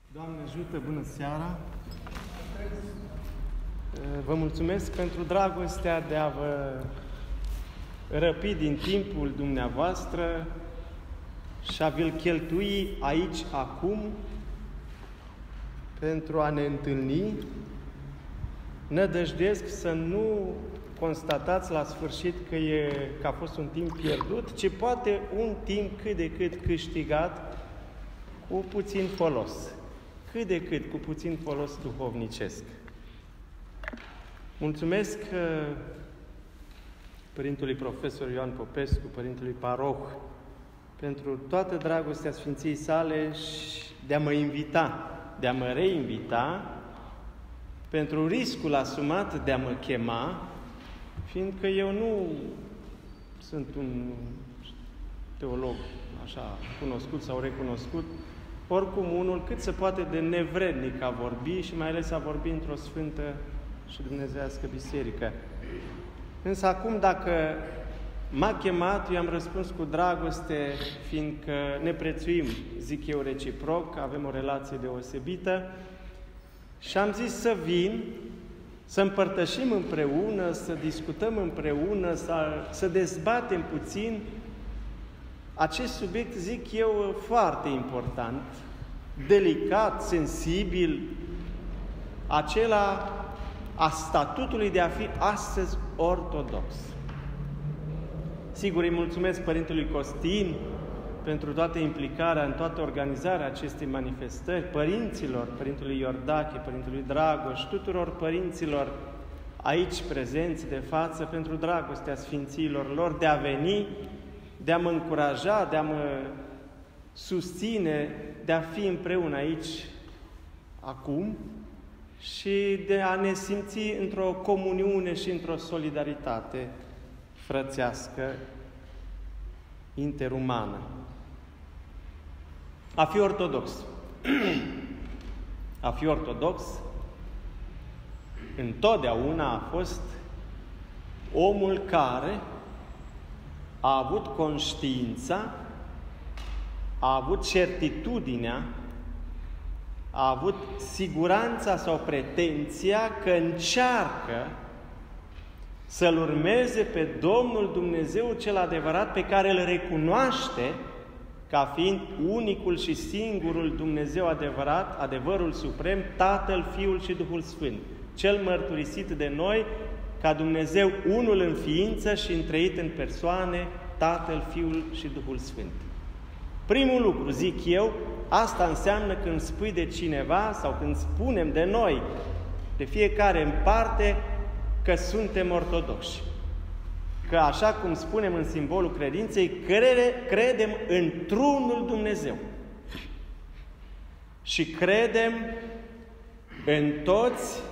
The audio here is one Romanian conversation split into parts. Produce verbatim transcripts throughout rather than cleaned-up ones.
Doamne ajută, bună seara! Vă mulțumesc pentru dragostea de a vă răpi din timpul dumneavoastră și a vi-l cheltui aici, acum, pentru a ne întâlni. Nădăjduiesc să nu constatați la sfârșit că, e, că a fost un timp pierdut, ci poate un timp cât de cât câștigat cu puțin folos. Cât de cât cu puțin folos duhovnicesc. Mulțumesc Părintelui Profesor Ioan Popescu, Părintelui Paroh, pentru toată dragostea Sfinției sale și de a mă invita, de a mă reinvita, pentru riscul asumat de a mă chema, fiindcă eu nu sunt un teolog așa cunoscut sau recunoscut, oricum unul cât se poate de nevrednic a vorbi și mai ales a vorbi într-o sfântă și dumnezeiască biserică. Însă acum, dacă m-a chemat, eu am răspuns cu dragoste, fiindcă ne prețuim, zic eu, reciproc, avem o relație deosebită și am zis să vin, să împărtășim împreună, să discutăm împreună, să, să dezbatem puțin acest subiect, zic eu, foarte important, delicat, sensibil, acela a statutului de a fi astăzi ortodox. Sigur, îi mulțumesc Părintelui Costin pentru toată implicarea în toată organizarea acestei manifestări, părinților, Părintelui Iordache, Părintelui Dragoș, tuturor părinților aici prezenți de față, pentru dragostea sfinților lor de a veni, de a mă încuraja, de a mă susține, de a fi împreună aici, acum, și de a ne simți într-o comuniune și într-o solidaritate frățească, interumană. A fi ortodox. A fi ortodox întotdeauna a fost omul care a avut conștiința, a avut certitudinea, a avut siguranța sau pretenția că încearcă să-L urmeze pe Domnul Dumnezeu cel adevărat, pe care îl recunoaște ca fiind unicul și singurul Dumnezeu adevărat, adevărul suprem, Tatăl, Fiul și Duhul Sfânt, cel mărturisit de noi ca Dumnezeu unul în ființă și întreit în persoane, Tatăl, Fiul și Duhul Sfânt. Primul lucru, zic eu, asta înseamnă când spui de cineva sau când spunem de noi, de fiecare în parte, că suntem ortodoxi. Că așa cum spunem în simbolul credinței, crede, credem într-unul Dumnezeu. Și credem în toți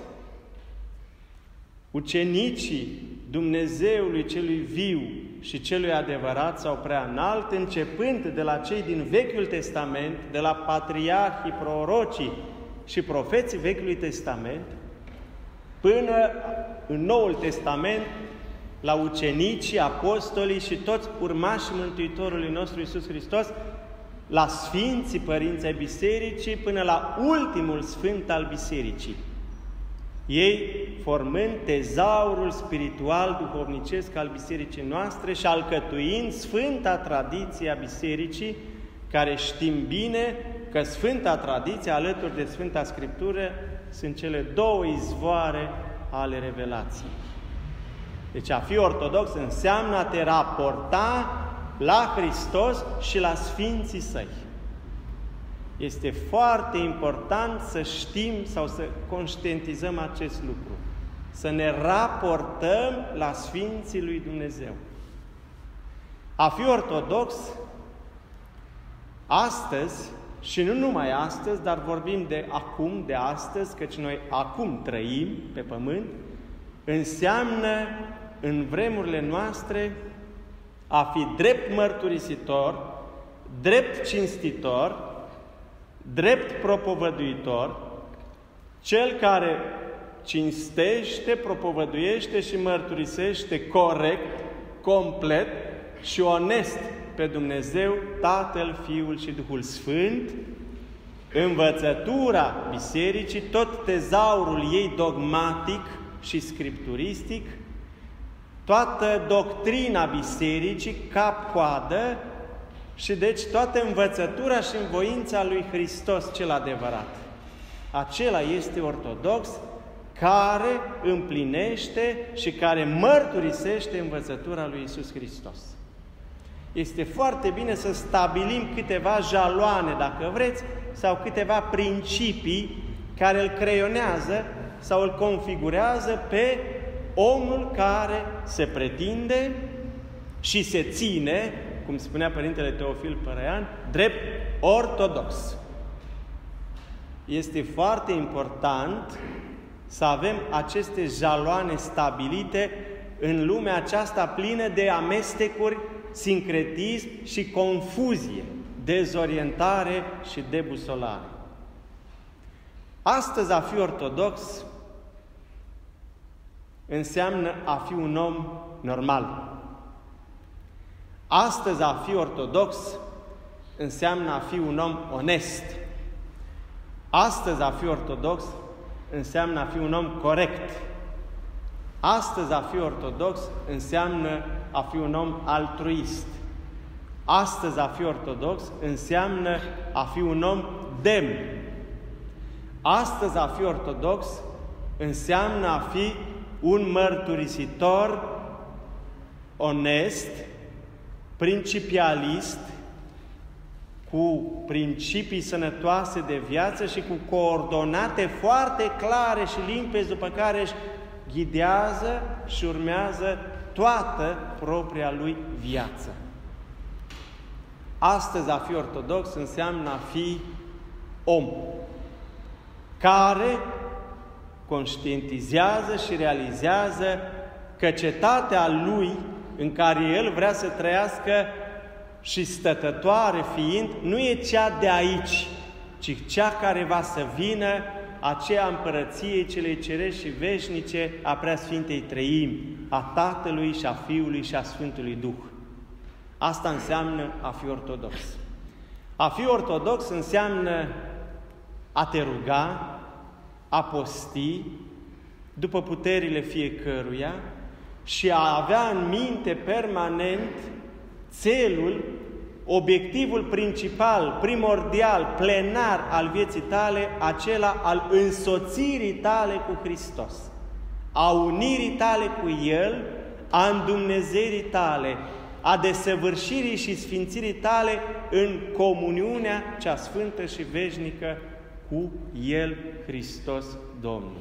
ucenicii Dumnezeului celui viu și celui adevărat sau prea înalt, începând de la cei din Vechiul Testament, de la patriarhii, prorocii și profeții Vechiului Testament, până în Noul Testament, la ucenicii, apostolii și toți urmașii Mântuitorului nostru Iisus Hristos, la Sfinții Părinți ai Bisericii, până la ultimul Sfânt al Bisericii. Ei formând tezaurul spiritual, duhovnicesc al Bisericii noastre și alcătuind Sfânta Tradiție a Bisericii, care știm bine că Sfânta Tradiție, alături de Sfânta Scriptură, sunt cele două izvoare ale revelației. Deci a fi ortodox înseamnă a te raporta la Hristos și la Sfinții Săi. Este foarte important să știm sau să conștientizăm acest lucru. Să ne raportăm la Sfinții lui Dumnezeu. A fi ortodox, astăzi, și nu numai astăzi, dar vorbim de acum, de astăzi, căci noi acum trăim pe pământ, înseamnă în vremurile noastre a fi drept mărturisitor, drept cinstitor, drept propovăduitor, cel care cinstește, propovăduiește și mărturisește corect, complet și onest pe Dumnezeu, Tatăl, Fiul și Duhul Sfânt, învățătura bisericii, tot tezaurul ei dogmatic și scripturistic, toată doctrina bisericii, cap-coadă, și deci toată învățătura și învoința lui Hristos cel adevărat. Acela este ortodox, care împlinește și care mărturisește învățătura lui Iisus Hristos. Este foarte bine să stabilim câteva jaloane, dacă vreți, sau câteva principii care îl creionează sau îl configurează pe omul care se pretinde și se ține, cum spunea Părintele Teofil Părăian, drept ortodox. Este foarte important să avem aceste jaloane stabilite în lumea aceasta plină de amestecuri, sincretism și confuzie, dezorientare și debusolare. Astăzi a fi ortodox înseamnă a fi un om normal. Astăzi a fi ortodox înseamnă a fi un om onest. Astăzi a fi ortodox înseamnă a fi un om corect. Astăzi a fi ortodox înseamnă a fi un om altruist. Astăzi a fi ortodox înseamnă a fi un om demn. Astăzi a fi ortodox înseamnă a fi un mărturisitor onest, principialist, cu principii sănătoase de viață și cu coordonate foarte clare și limpezi după care își ghidează și urmează toată propria lui viață. Astăzi a fi ortodox înseamnă a fi om care conștientizează și realizează că cetatea lui în care el vrea să trăiască și stătătoare fiind, nu e cea de aici, ci cea care va să vină, aceea împărăției celei cerești și veșnice a Preasfintei Treimi, a Tatălui și a Fiului și a Sfântului Duh. Asta înseamnă a fi ortodox. A fi ortodox înseamnă a te ruga, a posti după puterile fiecăruia și a avea în minte permanent țelul, obiectivul principal, primordial, plenar al vieții tale, acela al însoțirii tale cu Hristos, a unirii tale cu El, a îndumnezeirii tale, a desăvârșirii și sfințirii tale în comuniunea cea sfântă și veșnică cu El, Hristos Domnul.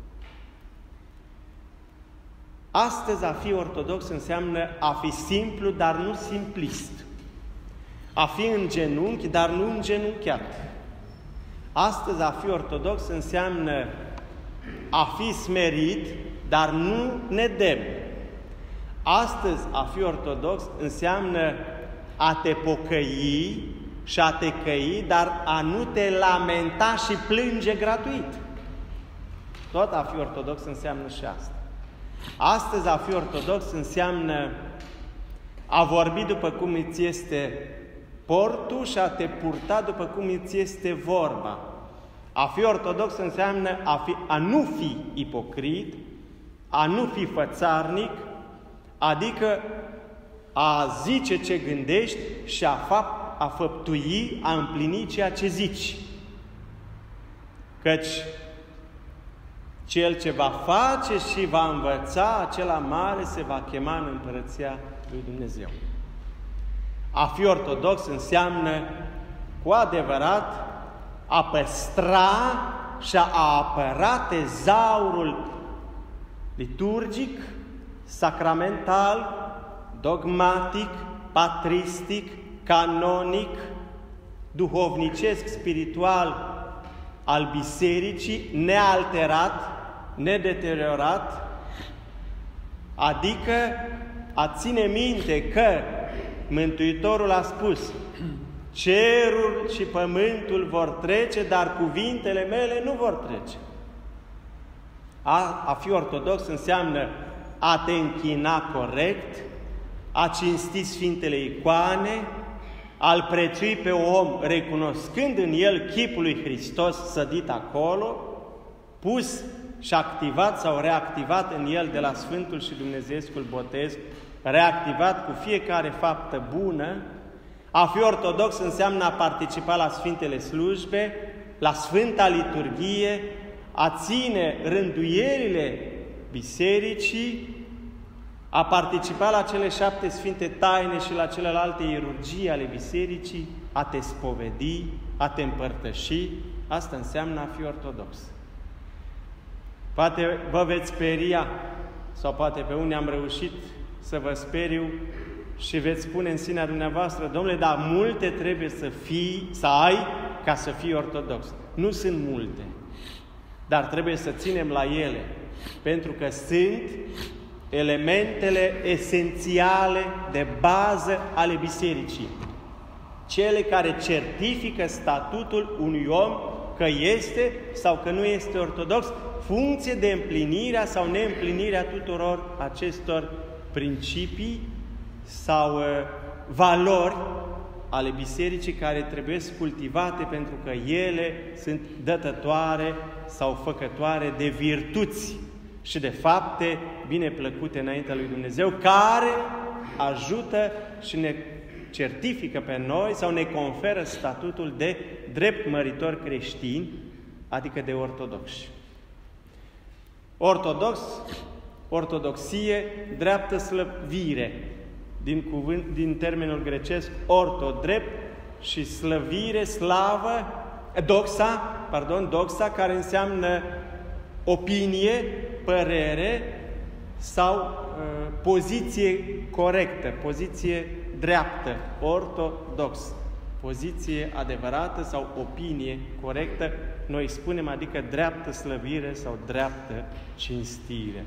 Astăzi a fi ortodox înseamnă a fi simplu, dar nu simplist. A fi în genunchi, dar nu îngenunchiat. Astăzi a fi ortodox înseamnă a fi smerit, dar nu nedemn. Astăzi a fi ortodox înseamnă a te pocăi și a te căi, dar a nu te lamenta și plânge gratuit. Tot a fi ortodox înseamnă și asta. Astăzi a fi ortodox înseamnă a vorbi după cum îți este portul și a te purta după cum îți este vorba. A fi ortodox înseamnă a, fi, a nu fi ipocrit, a nu fi fățarnic, adică a zice ce gândești și a, fapt, a făptui, a împlini ceea ce zici. Căci cel ce va face și va învăța, acela mare se va chema în împărăția lui Dumnezeu. A fi ortodox înseamnă cu adevărat a păstra și a apăra tezaurul liturgic, sacramental, dogmatic, patristic, canonic, duhovnicesc, spiritual al bisericii, nealterat, nedeteriorat, adică a ține minte că Mântuitorul a spus: cerul și pământul vor trece, dar cuvintele mele nu vor trece. A, a fi ortodox înseamnă a te închina corect, a cinsti Sfintele Icoane, a-L prețui pe om, recunoscând în el chipul lui Hristos sădit acolo, pus și activat sau reactivat în el de la Sfântul și Dumnezeescul botez, reactivat cu fiecare faptă bună. A fi ortodox înseamnă a participa la Sfintele Slujbe, la Sfânta Liturghie, a ține rânduielile bisericii, a participa la cele șapte sfinte taine și la celelalte ierurgii ale bisericii, a te spovedi, a te împărtăși. Asta înseamnă a fi ortodox. Poate vă veți speria, sau poate pe unii am reușit să vă speriu și veți spune în sinea dumneavoastră: domnule, dar multe trebuie să fii, să ai ca să fii ortodox. Nu sunt multe, dar trebuie să ținem la ele, pentru că sunt elementele esențiale de bază ale bisericii, cele care certifică statutul unui om că este sau că nu este ortodox, funcție de împlinirea sau neîmplinirea tuturor acestor principii sau uh, valori ale bisericii care trebuie cultivate, pentru că ele sunt dătătoare sau făcătoare de virtuți și de fapte bine plăcute înaintea lui Dumnezeu, care ajută și ne certifică pe noi sau ne conferă statutul de drept măritori creștini, adică de ortodoxi. Ortodox, ortodoxie, dreaptă slăvire, din, cuvânt, din termenul grecesc orto, drept, și slăvire, slavă, doxa, pardon, doxa, care înseamnă opinie, părere sau uh, poziție corectă, poziție dreaptă, ortodox, poziție adevărată sau opinie corectă, noi spunem, adică dreaptă slăvire sau dreaptă cinstire.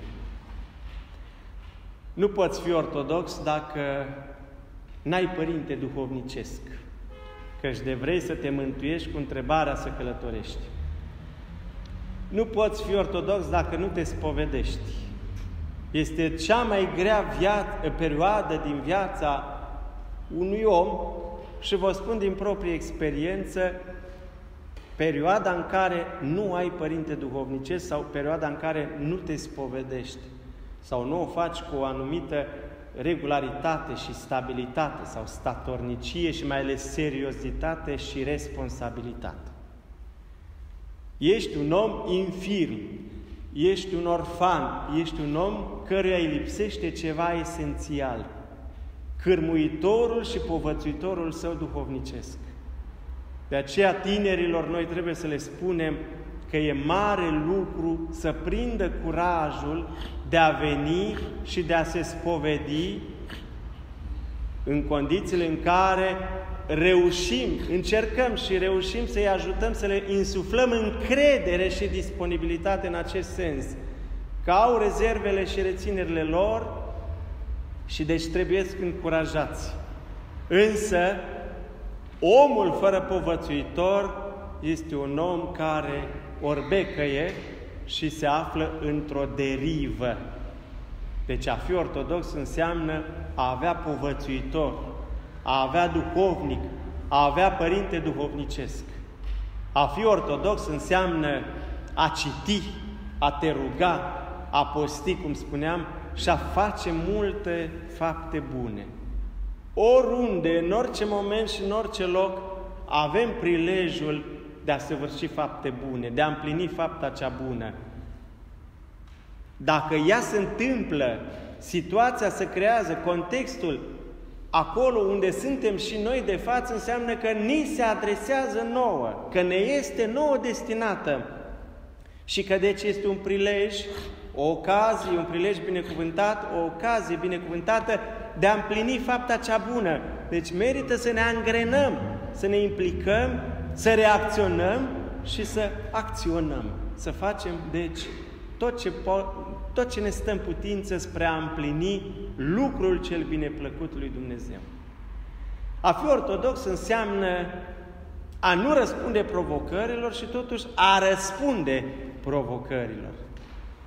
Nu poți fi ortodox dacă n-ai părinte duhovnicesc, căci de vrei să te mântuiești cu întrebarea să călătorești. Nu poți fi ortodox dacă nu te spovedești. Este cea mai grea viață, perioadă din viața unui om și vă spun din proprie experiență, perioada în care nu ai părinte duhovnicesc sau perioada în care nu te spovedești sau nu o faci cu o anumită regularitate și stabilitate sau statornicie și mai ales seriozitate și responsabilitate. Ești un om infirm, ești un orfan, ești un om căruia îi lipsește ceva esențial, cârmuitorul și povățuitorul său duhovnicesc. De aceea tinerilor noi trebuie să le spunem că e mare lucru să prindă curajul de a veni și de a se spovedi în condițiile în care reușim, încercăm și reușim să-i ajutăm, să le insuflăm încredere și disponibilitate în acest sens, că au rezervele și reținerile lor și deci trebuie să încurajați. Însă, omul fără povățuitor este un om care orbecăie și se află într-o derivă. Deci a fi ortodox înseamnă a avea povățuitor, a avea duhovnic, a avea părinte duhovnicesc. A fi ortodox înseamnă a citi, a te ruga, a posti, cum spuneam, și a face multe fapte bune. Oriunde, în orice moment și în orice loc, avem prilejul de a săvârși fapte bune, de a împlini fapta cea bună. Dacă ea se întâmplă, situația se creează, contextul, acolo unde suntem și noi de față, înseamnă că ni se adresează nouă, că ne este nouă destinată și că deci este un prilej, o ocazie, un prilej binecuvântat, o ocazie binecuvântată de a împlini fapta cea bună. Deci merită să ne angrenăm, să ne implicăm, să reacționăm și să acționăm. Să facem, deci, tot ce, po- tot ce ne stă în putință spre a împlini lucrul cel bineplăcut lui Dumnezeu. A fi ortodox înseamnă a nu răspunde provocărilor și totuși a răspunde provocărilor.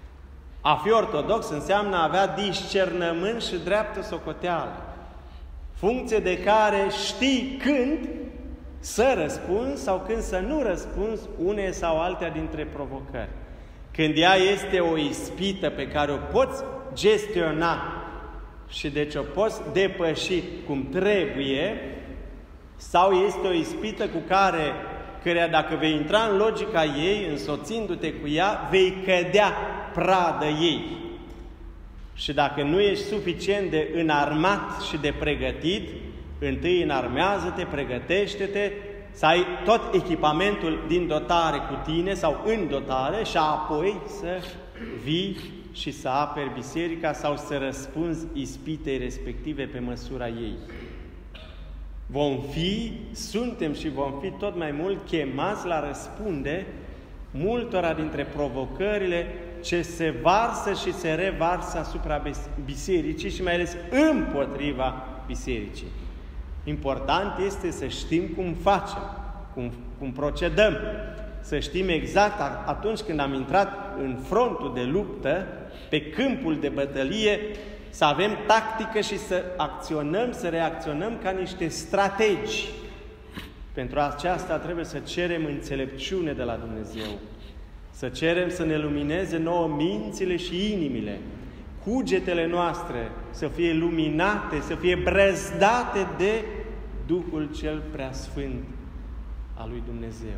A fi ortodox înseamnă a avea discernământ și dreaptă socoteală, funcție de care știi când să răspunzi sau când să nu răspunzi une sau altea dintre provocări. Când ea este o ispită pe care o poți gestiona și deci o poți depăși cum trebuie, sau este o ispită cu care, căreia dacă vei intra în logica ei, însoțindu-te cu ea, vei cădea pradă ei. Și dacă nu ești suficient de înarmat și de pregătit, întâi înarmează-te, pregătește-te, să ai tot echipamentul din dotare cu tine sau în dotare și apoi să vii și să aperi biserica sau să răspunzi ispitei respective pe măsura ei. Vom fi, suntem și vom fi tot mai mult chemați la răspunde multora dintre provocările ce se varsă și se revarsă asupra bisericii și mai ales împotriva bisericii. Important este să știm cum facem, cum, cum procedăm, să știm exact atunci când am intrat în frontul de luptă, pe câmpul de bătălie, să avem tactică și să acționăm, să reacționăm ca niște strategi. Pentru aceasta trebuie să cerem înțelepciune de la Dumnezeu, să cerem să ne lumineze nouă mințile și inimile, cugetele noastre să fie luminate, să fie brăzdate de Duhul cel Preasfânt al lui Dumnezeu.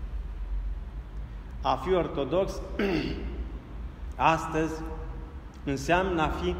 A fi ortodox astăzi înseamnă a fi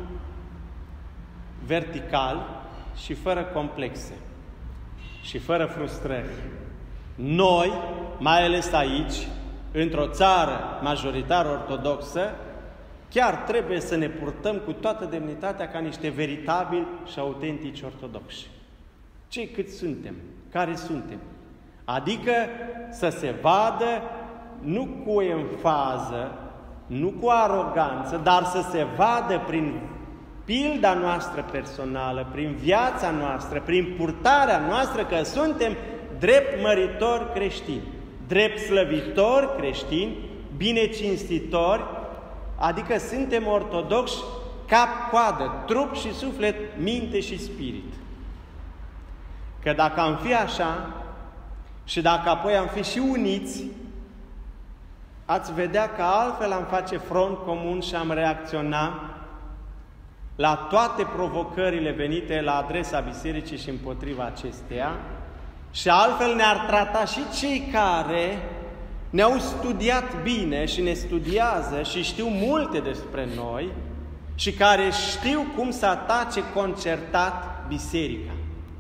vertical și fără complexe și fără frustrări. Noi, mai ales aici, într-o țară majoritar ortodoxă, chiar trebuie să ne purtăm cu toată demnitatea ca niște veritabili și autentici ortodoxi. Cei cât suntem, care suntem. Adică să se vadă nu cu emfază, nu cu aroganță, dar să se vadă prin pilda noastră personală, prin viața noastră, prin purtarea noastră că suntem drept măritori creștini, drept slăvitori creștini, binecinstitori, adică suntem ortodoxi cap-coadă, trup și suflet, minte și spirit. Că dacă am fi așa și dacă apoi am fi și uniți, ați vedea că altfel am face front comun și am reacționa la toate provocările venite la adresa bisericii și împotriva acesteia și altfel ne-ar trata și cei care ne-au studiat bine și ne studiază și știu multe despre noi și care știu cum să atace concertat biserica.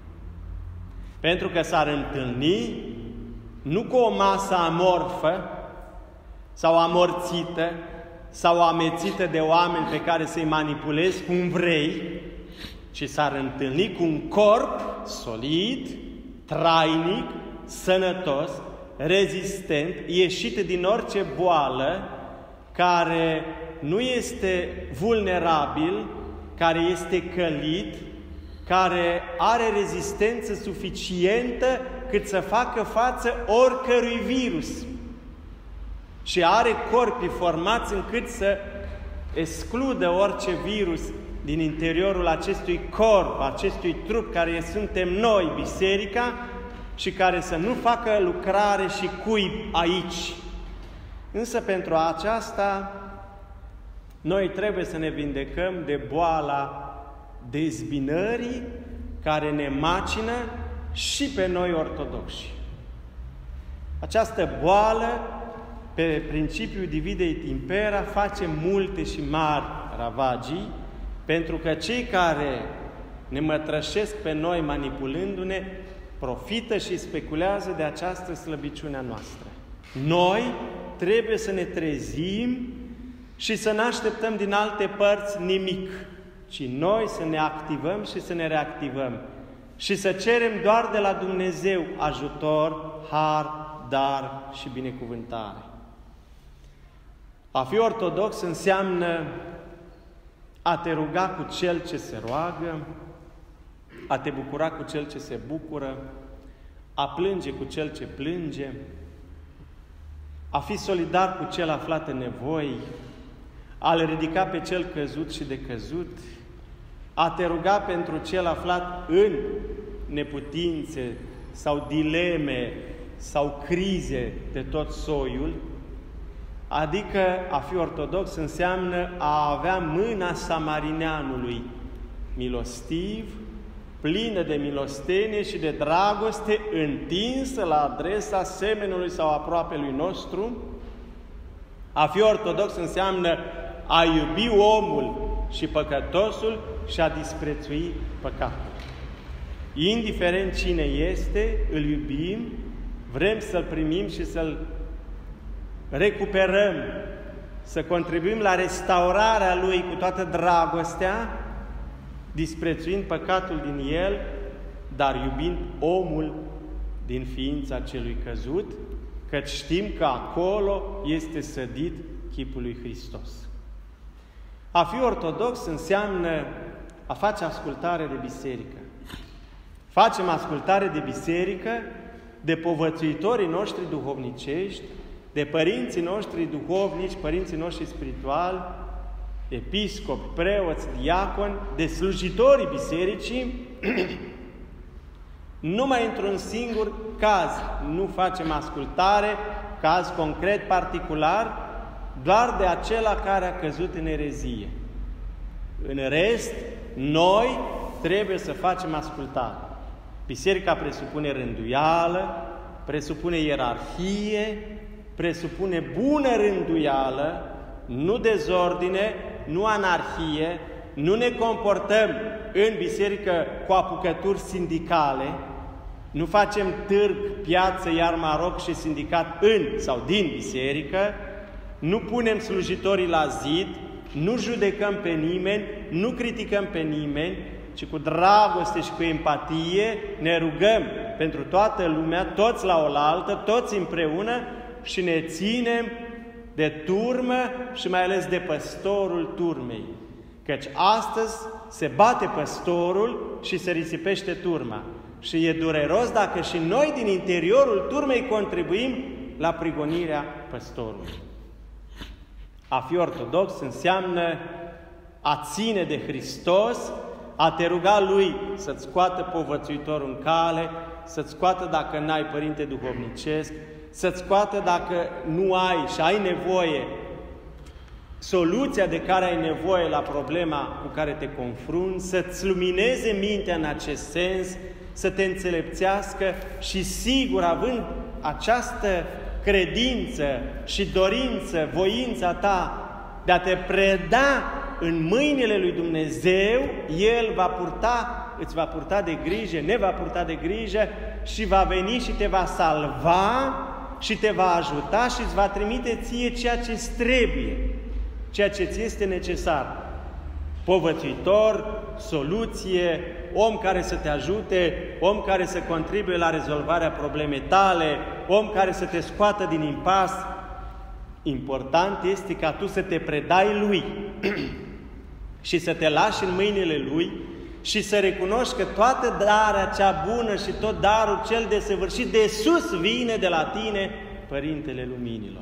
Pentru că s-ar întâlni nu cu o masă amorfă sau amorțită sau amețită de oameni pe care să-i manipulezi cum vrei, ci s-ar întâlni cu un corp solid, trainic, sănătos, rezistent, ieșit din orice boală, care nu este vulnerabil, care este călit, care are rezistență suficientă cât să facă față oricărui virus. Și are corpii formați încât să excludă orice virus din interiorul acestui corp, acestui trup care suntem noi, biserica, și care să nu facă lucrare și cuib aici. Însă pentru aceasta noi trebuie să ne vindecăm de boala dezbinării care ne macină și pe noi ortodoxi. Această boală, pe principiul divide et impera, face multe și mari ravagii, pentru că cei care ne mătrășesc pe noi manipulându-ne, profită și speculează de această slăbiciune a noastră. Noi trebuie să ne trezim și să nu așteptăm din alte părți nimic, ci noi să ne activăm și să ne reactivăm și să cerem doar de la Dumnezeu ajutor, har, dar și binecuvântare. A fi ortodox înseamnă a te ruga cu cel ce se roagă, a te bucura cu cel ce se bucură, a plânge cu cel ce plânge, a fi solidar cu cel aflat în nevoi, a-l ridica pe cel căzut și de căzut, a te ruga pentru cel aflat în neputințe sau dileme sau crize de tot soiul, adică a fi ortodox înseamnă a avea mâna samarineanului, milostiv, plină de milostenie și de dragoste, întinsă la adresa semenului sau aproapelui nostru. A fi ortodox înseamnă a iubi omul și păcătosul și a disprețui păcatul. Indiferent cine este, îl iubim, vrem să-l primim și să-l recuperăm, să contribuim la restaurarea lui cu toată dragostea, disprețuind păcatul din el, dar iubind omul din ființa celui căzut, căci știm că acolo este sădit chipul lui Hristos. A fi ortodox înseamnă a face ascultare de biserică. Facem ascultare de biserică, de povățuitorii noștri duhovnicești, de părinții noștri duhovnici, părinții noștri spirituali, episcopi, preoți, diaconi, de slujitorii bisericii, numai într-un singur caz nu facem ascultare, caz concret, particular, doar de acela care a căzut în erezie. În rest, noi trebuie să facem ascultare. Biserica presupune rânduială, presupune ierarhie, presupune bună rânduială, nu dezordine, nu anarhie, nu ne comportăm în biserică cu apucături sindicale, nu facem târg, piață, iar maroc și sindicat în sau din biserică, nu punem slujitorii la zid, nu judecăm pe nimeni, nu criticăm pe nimeni, ci cu dragoste și cu empatie ne rugăm pentru toată lumea, toți la oaltă, toți împreună și ne ținem de turmă și mai ales de păstorul turmei. Căci astăzi se bate păstorul și se risipește turma. Și e dureros dacă și noi din interiorul turmei contribuim la prigonirea păstorului. A fi ortodox înseamnă a ține de Hristos, a te ruga Lui să-ți scoată povățuitorul în cale, să-ți scoată dacă n-ai părinte duhovnicesc, să-ți scoată dacă nu ai și ai nevoie soluția de care ai nevoie la problema cu care te confrunți, să-ți lumineze mintea în acest sens, să te înțelepțească și sigur, având această credință și dorință, voința ta de a te preda în mâinile lui Dumnezeu, El va purta, îți va purta de grijă, ne va purta de grijă și va veni și te va salva și te va ajuta și îți va trimite ție ceea ce îți trebuie, ceea ce ți este necesar. Povățuitor, soluție, om care să te ajute, om care să contribuie la rezolvarea problemei tale, om care să te scoată din impas. Important este ca tu să te predai Lui și să te lași în mâinile Lui și să recunoști că toată darea cea bună și tot darul cel desăvârșit de sus vine de la tine, Părintele Luminilor.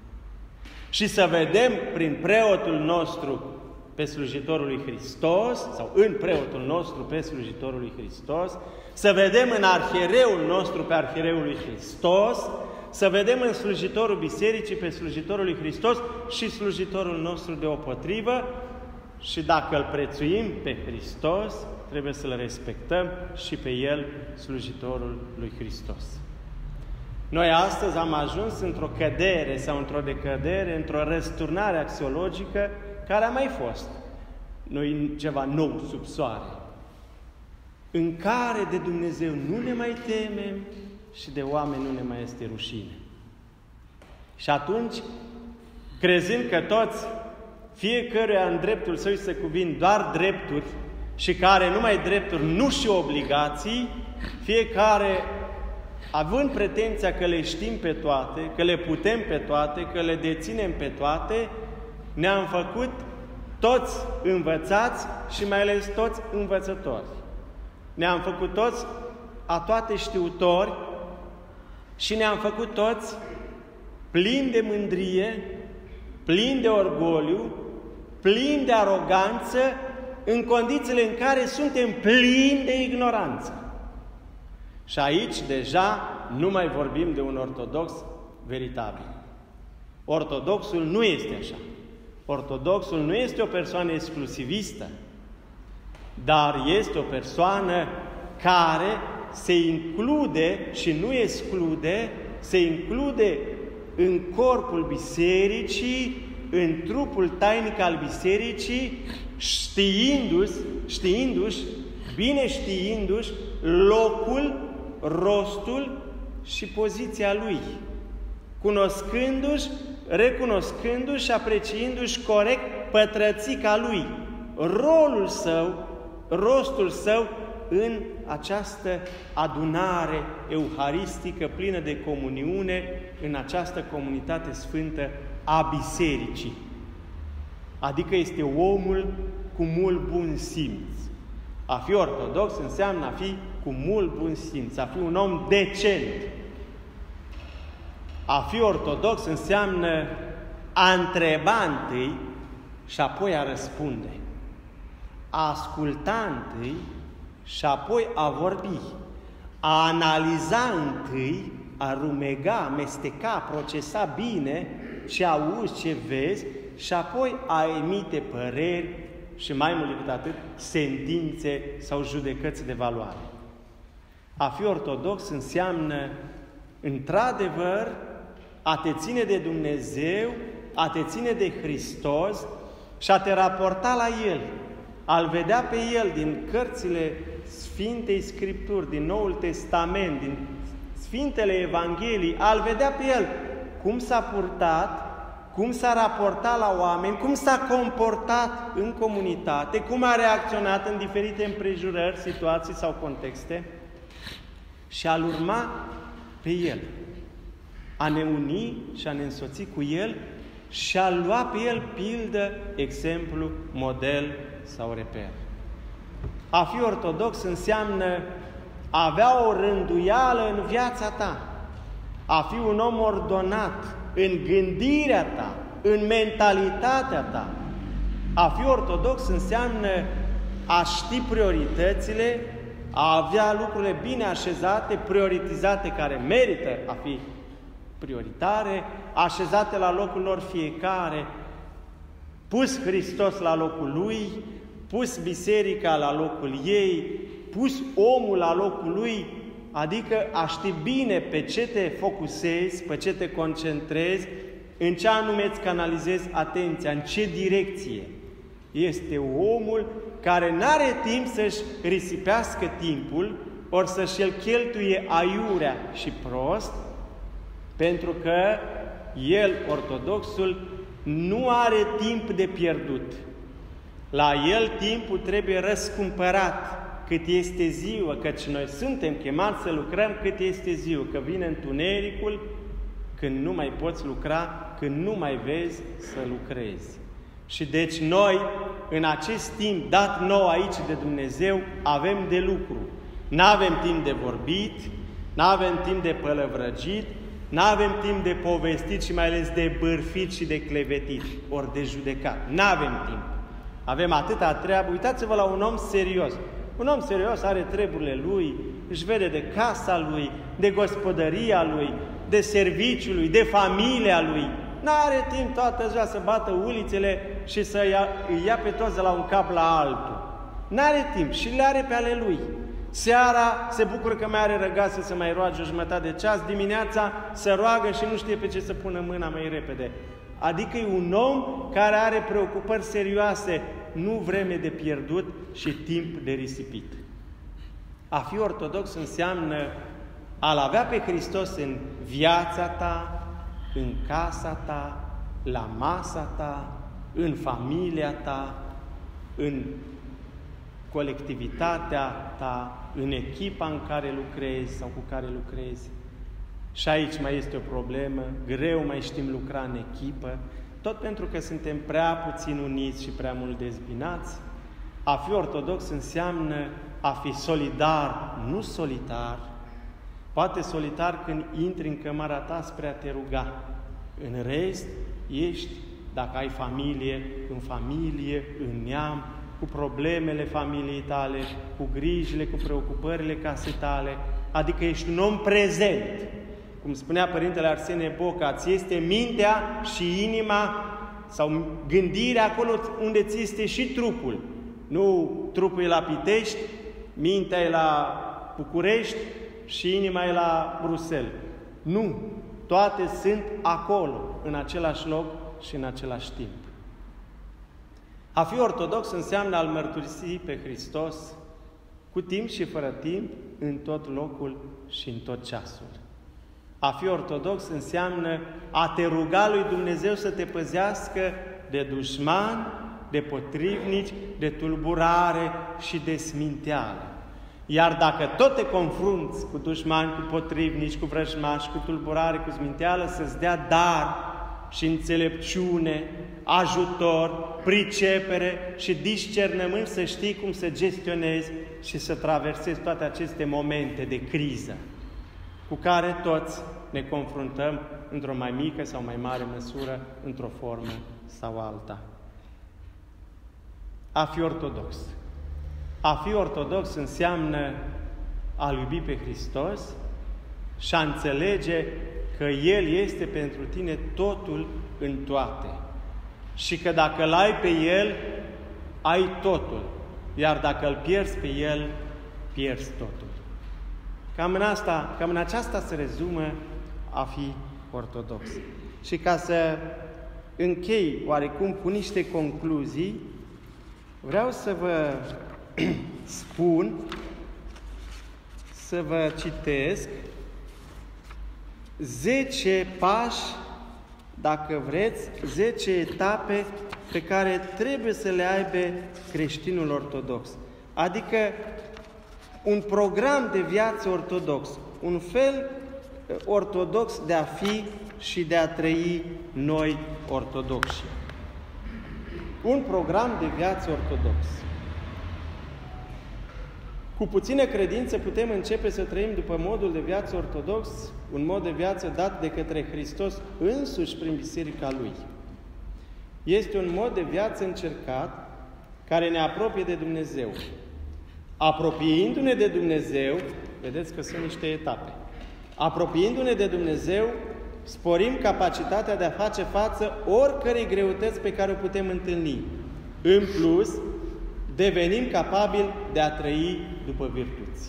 Și să vedem prin preotul nostru pe slujitorul lui Hristos, sau în preotul nostru pe slujitorul lui Hristos, să vedem în arhiereul nostru pe arhiereul lui Hristos, să vedem în slujitorul bisericii pe slujitorul lui Hristos și slujitorul nostru deopotrivă, și dacă îl prețuim pe Hristos, trebuie să-l respectăm și pe el, slujitorul lui Hristos. Noi astăzi am ajuns într-o cădere sau într-o decădere, într-o răsturnare axiologică care a mai fost. Noi ceva nou sub soare, în care de Dumnezeu nu ne mai temem și de oameni nu ne mai este rușine. Și atunci, crezând că toți, fiecăruia în dreptul său se cuvin doar drepturi și care numai drepturi, nu și obligații, fiecare având pretenția că le știm pe toate, că le putem pe toate, că le deținem pe toate, ne-am făcut toți învățați și mai ales toți învățători. Ne-am făcut toți a toate știutori și ne-am făcut toți plini de mândrie, plini de orgoliu, plini de aroganță în condițiile în care suntem plini de ignoranță. Și aici deja nu mai vorbim de un ortodox veritabil. Ortodoxul nu este așa. Ortodoxul nu este o persoană exclusivistă, dar este o persoană care se include și nu exclude, se include în corpul bisericii, în trupul tainic al bisericii, știindu-și, știindu-și, bine știindu-și locul, rostul și poziția lui, cunoscându-și, recunoscându-și și apreciindu-și corect pătrățica lui, rolul său, rostul său în această adunare euharistică plină de comuniune, în această comunitate sfântă a bisericii. Adică este omul cu mult bun simț. A fi ortodox înseamnă a fi cu mult bun simț, a fi un om decent. A fi ortodox înseamnă a întreba întâi și apoi a răspunde. A asculta întâi și apoi a vorbi. A analiza întâi, a rumega, amesteca, a procesa bine ce auzi, ce vezi și apoi a emite păreri și mai mult decât atât, sentințe sau judecăți de valoare. A fi ortodox înseamnă, într-adevăr, a te ține de Dumnezeu, a te ține de Hristos și a te raporta la El, a-L vedea pe El din cărțile Sfintei Scripturi, din Noul Testament, din Sfintele Evanghelii, a-L vedea pe El cum s-a purtat, cum s-a raportat la oameni, cum s-a comportat în comunitate, cum a reacționat în diferite împrejurări, situații sau contexte și a-L urma pe El, a ne uni și a ne însoți cu El și a lua pe El pildă, exemplu, model sau reper. A fi ortodox înseamnă a avea o rânduială în viața ta, a fi un om ordonat în gândirea ta, în mentalitatea ta. A fi ortodox înseamnă a ști prioritățile, a avea lucrurile bine așezate, prioritizate, care merită a fi prioritare, așezate la locul lor fiecare, pus Hristos la locul Lui, pus biserica la locul ei, pus omul la locul lui, adică a ști bine pe ce te focusezi, pe ce te concentrezi, în ce anume îți canalizezi atenția, în ce direcție. Este omul care n-are timp să-și risipească timpul, ori să-și el cheltuie aiurea și prost, pentru că el, ortodoxul, nu are timp de pierdut. La el timpul trebuie răscumpărat cât este ziua, căci noi suntem chemați să lucrăm cât este ziua, că vine întunericul când nu mai poți lucra, când nu mai vezi să lucrezi. Și deci noi, în acest timp dat nou aici de Dumnezeu, avem de lucru. N-avem timp de vorbit, n-avem timp de pălăvrăgit, n-avem timp de povestit și mai ales de bârfit și de clevetit, ori de judecat. N-avem timp. Avem atâta treabă. Uitați-vă la un om serios. Un om serios are treburile lui, își vede de casa lui, de gospodăria lui, de serviciul lui, de familia lui. N-are timp toată ziua să bată ulițele și să ia, îi ia pe toți de la un cap la altul. N-are timp și le are pe ale lui. Seara se bucură că mai are răgaz să se mai roage o jumătate de ceas, dimineața se roagă și nu știe pe ce să pună mâna mai repede. Adică e un om care are preocupări serioase, nu vreme de pierdut și timp de risipit. A fi ortodox înseamnă a-L avea pe Hristos în viața ta, în casa ta, la masa ta, în familia ta, în colectivitatea ta, în echipa în care lucrezi sau cu care lucrezi. Și aici mai este o problemă, greu mai știm lucra în echipă, tot pentru că suntem prea puțin uniți și prea mult dezbinați. A fi ortodox înseamnă a fi solidar, nu solitar. Poate solitar când intri în cămara ta spre a te ruga. În rest, ești, dacă ai familie, în familie, în neam, cu problemele familiei tale, cu grijile, cu preocupările casei tale, adică ești un om prezent. Cum spunea Părintele Arsenie Boca, ți este mintea și inima sau gândirea acolo unde ți este și trupul. Nu trupul e la Pitești, mintea e la București și inima e la Bruxelles. Nu, toate sunt acolo, în același loc și în același timp. A fi ortodox înseamnă a-L mărturisi pe Hristos cu timp și fără timp, în tot locul și în tot ceasul. A fi ortodox înseamnă a te ruga lui Dumnezeu să te păzească de dușmani, de potrivnici, de tulburare și de sminteală. Iar dacă tot te confrunți cu dușmani, cu potrivnici, cu vrăjmași, cu tulburare, cu sminteală, să-ți dea dar și înțelepciune, ajutor, pricepere și discernământ să știi cum să gestionezi și să traversezi toate aceste momente de criză cu care toți ne confruntăm într-o mai mică sau mai mare măsură, într-o formă sau alta. A fi ortodox. A fi ortodox înseamnă a-L iubi pe Hristos și a înțelege că El este pentru tine totul în toate. Și că dacă îl ai pe El, ai totul. Iar dacă îl pierzi pe El, pierzi totul. Cam în, asta, cam în aceasta se rezumă a fi ortodox. Și ca să închei oarecum cu niște concluzii, vreau să vă spun, să vă citesc zece pași, dacă vreți, zece etape pe care trebuie să le aibă creștinul ortodox. Adică un program de viață ortodox, un fel ortodox de a fi și de a trăi noi ortodoxi. Un program de viață ortodox. Cu puțină credință putem începe să trăim după modul de viață ortodox, un mod de viață dat de către Hristos însuși prin biserica Lui. Este un mod de viață încercat care ne apropie de Dumnezeu. Apropiindu-ne de Dumnezeu, vedeți că sunt niște etape, apropiindu-ne de Dumnezeu, sporim capacitatea de a face față oricărei greutăți pe care o putem întâlni. În plus, devenim capabili de a trăi după virtuți.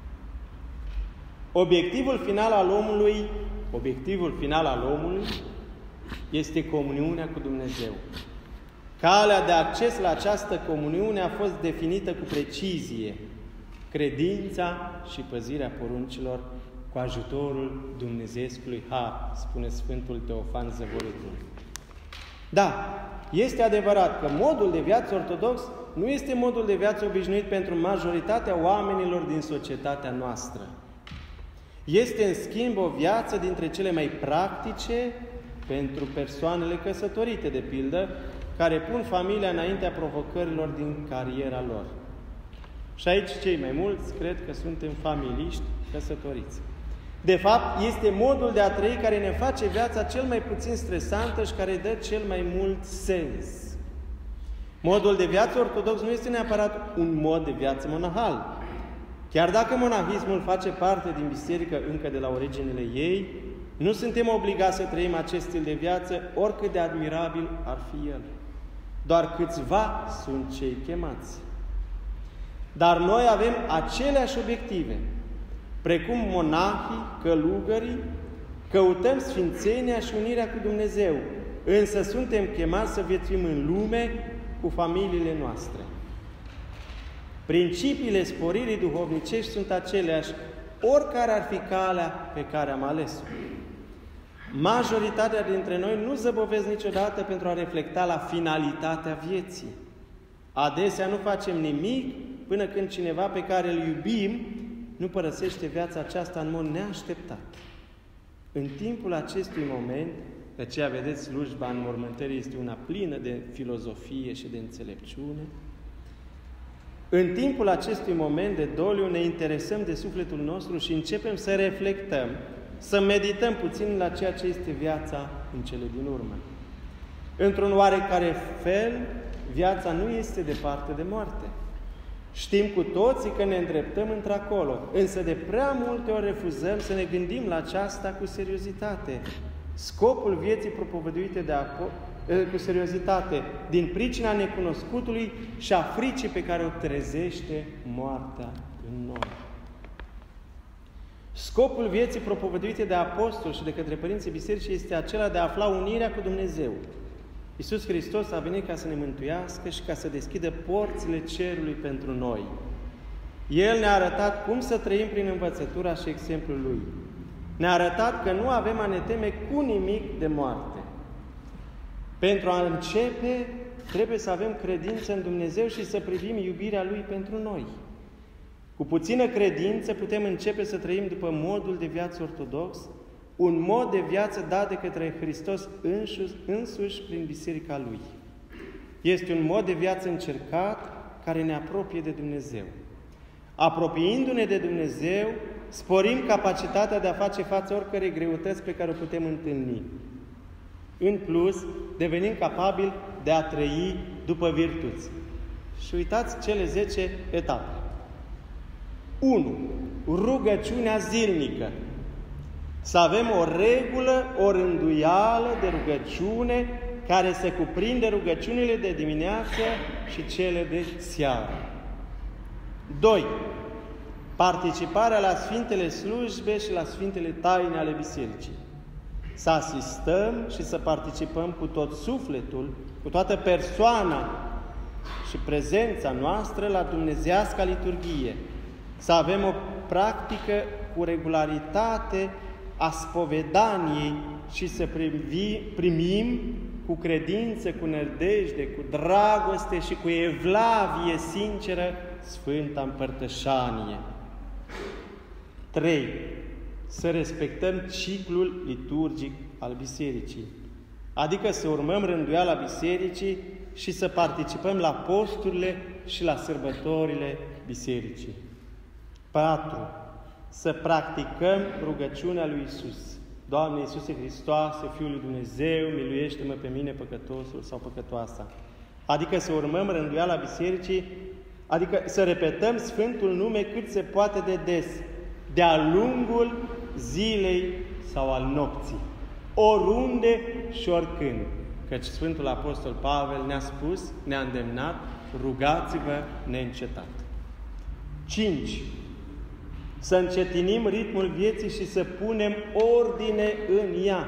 Obiectivul final al omului, obiectivul final al omului este comuniunea cu Dumnezeu. Calea de acces la această comuniune a fost definită cu precizie: credința și păzirea poruncilor cu ajutorul Dumnezeescului Har, spune Sfântul Teofan Zăvoritul. Da, este adevărat că modul de viață ortodox nu este modul de viață obișnuit pentru majoritatea oamenilor din societatea noastră. Este, în schimb, o viață dintre cele mai practice pentru persoanele căsătorite, de pildă, care pun familia înaintea provocărilor din cariera lor. Și aici cei mai mulți cred că suntem familiști căsătoriți. De fapt, este modul de a trăi care ne face viața cel mai puțin stresantă și care dă cel mai mult sens. Modul de viață ortodox nu este neapărat un mod de viață monahal. Chiar dacă monahismul face parte din biserică încă de la originele ei, nu suntem obligați să trăim acest stil de viață, oricât de admirabil ar fi el. Doar câțiva sunt cei chemați. Dar noi avem aceleași obiective. Precum monahii, călugării, căutăm sfințenia și unirea cu Dumnezeu, însă suntem chemați să viețuim în lume cu familiile noastre. Principiile sporirii duhovnicești sunt aceleași, oricare ar fi calea pe care am ales-o. Majoritatea dintre noi nu zăbovesc niciodată pentru a reflecta la finalitatea vieții. Adesea nu facem nimic până când cineva pe care îl iubim nu părăsește viața aceasta în mod neașteptat. În timpul acestui moment, de aceea vedeți, slujba înmormântării este una plină de filozofie și de înțelepciune. În timpul acestui moment de doliu ne interesăm de sufletul nostru și începem să reflectăm, să medităm puțin la ceea ce este viața în cele din urmă. Într-un oarecare fel, viața nu este departe de moarte. Știm cu toții că ne îndreptăm într-acolo, însă de prea multe ori refuzăm să ne gândim la aceasta cu seriozitate. Scopul vieții propovăduite de apo- cu seriozitate, din pricina necunoscutului și a fricii pe care o trezește moartea în noi. Scopul vieții propovăduite de apostoli și de către părinții bisericii este acela de a afla unirea cu Dumnezeu. Iisus Hristos a venit ca să ne mântuiască și ca să deschidă porțile cerului pentru noi. El ne-a arătat cum să trăim prin învățătura și exemplul Lui. Ne-a arătat că nu avem a ne teme cu nimic de moarte. Pentru a începe, trebuie să avem credință în Dumnezeu și să privim iubirea Lui pentru noi. Cu puțină credință putem începe să trăim după modul de viață ortodox, un mod de viață dat de către Hristos însuși, însuși prin Biserica Lui. Este un mod de viață încercat care ne apropie de Dumnezeu. Apropiindu-ne de Dumnezeu, sporim capacitatea de a face față oricărei greutăți pe care o putem întâlni. În plus, devenim capabili de a trăi după virtuți. Și uitați cele zece etape. unu. Rugăciunea zilnică. Să avem o regulă, o rânduială de rugăciune care să cuprinde rugăciunile de dimineață și cele de seară. doi. Participarea la Sfintele Slujbe și la Sfintele Taine ale Bisericii. Să asistăm și să participăm cu tot sufletul, cu toată persoana și prezența noastră la dumnezeiasca liturghie. Să avem o practică cu regularitate a spovedaniei și să primim cu credință, cu nădejde, cu dragoste și cu evlavie sinceră Sfânta Împărtășanie. trei. Să respectăm ciclul liturgic al Bisericii, adică să urmăm rânduiala Bisericii și să participăm la posturile și la sărbătorile Bisericii. patru. Să practicăm rugăciunea lui Iisus. Doamne Iisuse Hristoase, Fiul lui Dumnezeu, miluiește-mă pe mine, păcătosul sau păcătoasa. Adică să urmăm rânduiala Bisericii, adică să repetăm Sfântul nume cât se poate de des, de-a lungul zilei sau al nopții, oriunde și oricând. Căci Sfântul Apostol Pavel ne-a spus, ne-a îndemnat, rugați-vă neîncetat. cinci. Să încetinim ritmul vieții și să punem ordine în ea.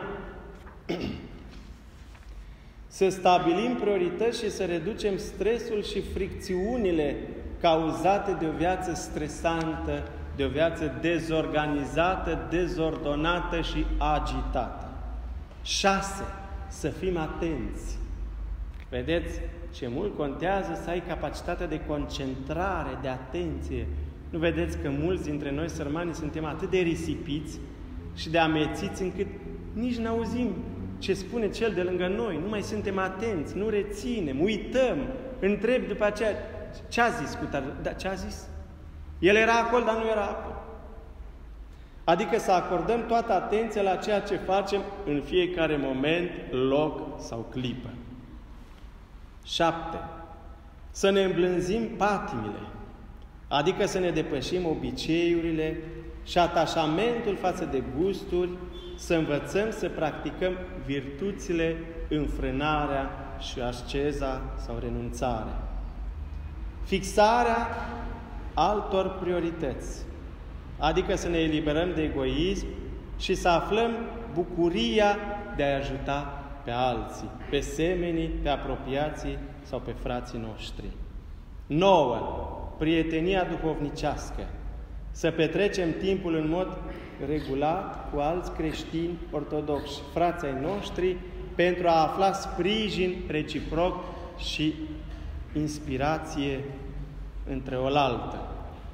Să stabilim priorități și să reducem stresul și fricțiunile cauzate de o viață stresantă, de o viață dezorganizată, dezordonată și agitată. șase. Să fim atenți. Vedeți ce mult contează să ai capacitatea de concentrare, de atenție. Nu vedeți că mulți dintre noi, sărmanii, suntem atât de risipiți și de amețiți încât nici n-auzim ce spune cel de lângă noi. Nu mai suntem atenți, nu reținem, uităm, întrebi după aceea, ce a zis cu tare? Da, ce a zis? El era acolo, dar nu era acolo. Adică să acordăm toată atenția la ceea ce facem în fiecare moment, loc sau clipă. șapte. Să ne îmblânzim patimile, adică să ne depășim obiceiurile și atașamentul față de gusturi, să învățăm să practicăm virtuțile, înfrânarea și asceza sau renunțarea. Fixarea altor priorități, adică să ne eliberăm de egoism și să aflăm bucuria de a ajuta pe alții, pe semenii, pe apropiații sau pe frații noștri. nouă. Prietenia duhovnicească. Să petrecem timpul în mod regulat cu alți creștini ortodoxi, frații ai noștri, pentru a afla sprijin reciproc și inspirație între oaltă.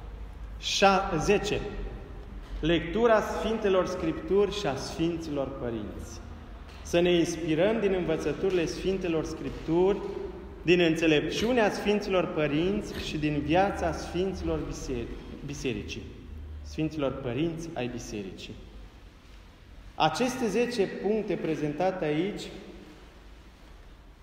zece. Lectura Sfintelor Scripturi și a Sfinților Părinți. Să ne inspirăm din învățăturile Sfintelor Scripturi, din înțelepciunea Sfinților Părinți și din viața Sfinților Bisericii, Sfinților Părinți ai Bisericii. Aceste zece puncte prezentate aici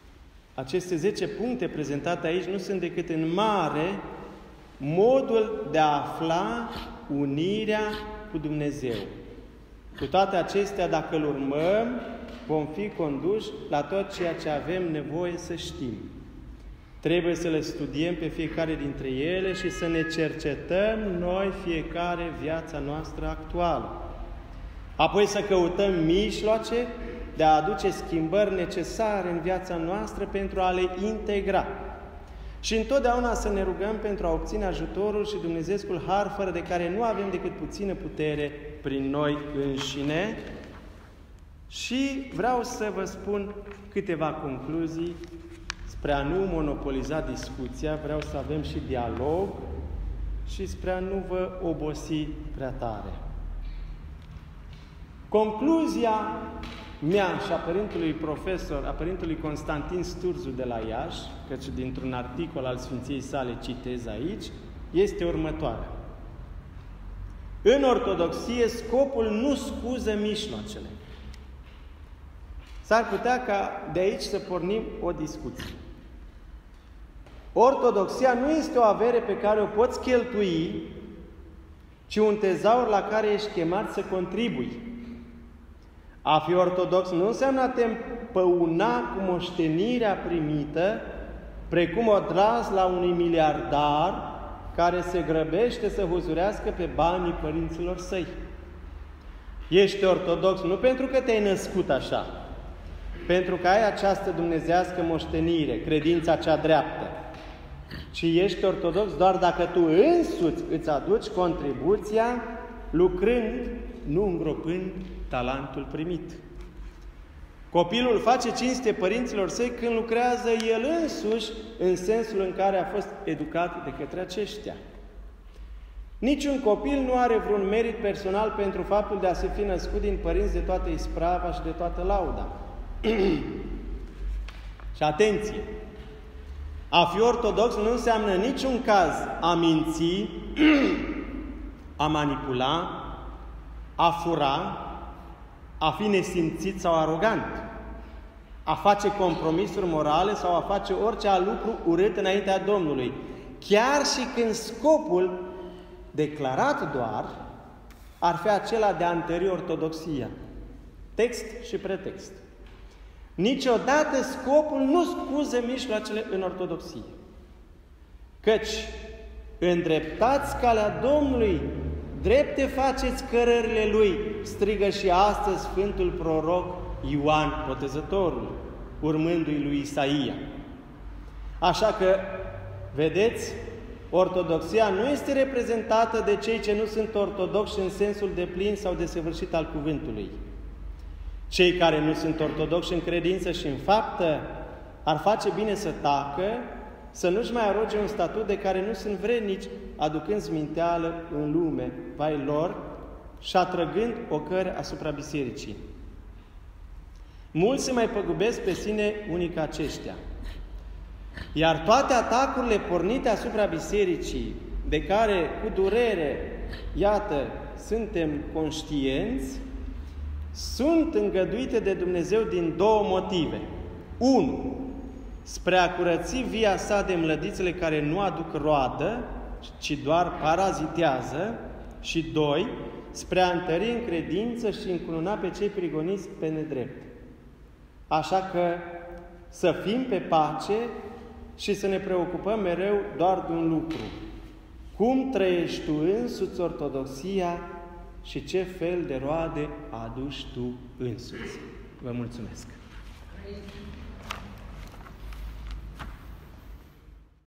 aceste zece puncte prezentate aici nu sunt decât în mare modul de a afla unirea cu Dumnezeu. Cu toate acestea, dacă îl urmăm, vom fi conduși la tot ceea ce avem nevoie să știm. Trebuie să le studiem pe fiecare dintre ele și să ne cercetăm noi fiecare viața noastră actuală. Apoi să căutăm mijloace de a aduce schimbări necesare în viața noastră pentru a le integra. Și întotdeauna să ne rugăm pentru a obține ajutorul și dumnezeescul har, fără de care nu avem decât puțină putere prin noi înșine. Și vreau să vă spun câteva concluzii spre a nu monopoliza discuția, vreau să avem și dialog și spre a nu vă obosi prea tare. Concluzia mea și a părintului profesor, a părintului Constantin Sturzu de la Iași, căci dintr-un articol al Sfinției sale citez aici, este următoarea. În ortodoxie, scopul nu scuză mijloacele. S-ar putea ca de aici să pornim o discuție. Ortodoxia nu este o avere pe care o poți cheltui, ci un tezaur la care ești chemat să contribui. A fi ortodox nu înseamnă a te împăuna cu moștenirea primită, precum o tras la unui miliardar care se grăbește să huzurească pe banii părinților săi. Ești ortodox nu pentru că te-ai născut așa, pentru că ai această dumnezească moștenire, credința cea dreaptă, ci ești ortodox doar dacă tu însuți îți aduci contribuția lucrând, nu îngropând talentul primit. Copilul face cinste părinților săi când lucrează el însuși în sensul în care a fost educat de către aceștia. Niciun copil nu are vreun merit personal pentru faptul de a se fi născut din părinți de toată isprava și de toată lauda. Și atenție! A fi ortodox nu înseamnă în niciun caz a minți, a manipula, a fura, a fi nesimțit sau arogant, a face compromisuri morale sau a face orice alt lucru urât înaintea Domnului, chiar și când scopul declarat doar ar fi acela de a întări ortodoxia. Text și pretext. Niciodată scopul nu scuză mijloacele în ortodoxie. Căci îndreptați calea Domnului, drepte faceți cărările Lui, strigă și astăzi Sfântul Proroc Ioan Botezătorul, urmându-i lui Isaia. Așa că, vedeți, ortodoxia nu este reprezentată de cei ce nu sunt ortodoxi în sensul deplin sau desăvârșit al cuvântului. Cei care nu sunt ortodoxi în credință și în faptă ar face bine să tacă, să nu-și mai aroge un statut de care nu sunt vrednici, aducând zminteală în lume, vai lor, și atrăgând ocări asupra bisericii. Mulți se mai păgubesc pe sine unii ca aceștia. Iar toate atacurile pornite asupra bisericii, de care cu durere, iată, suntem conștienți, sunt îngăduite de Dumnezeu din două motive. unu. Spre a curăți via sa de mlădițele care nu aduc roadă, ci doar parazitează. Și doi. Spre a întări în credință și încununa pe cei prigoniți pe nedrept. Așa că să fim pe pace și să ne preocupăm mereu doar de un lucru. Cum trăiești tu însuți ortodoxia și ce fel de roade aduci tu însuți. Vă mulțumesc!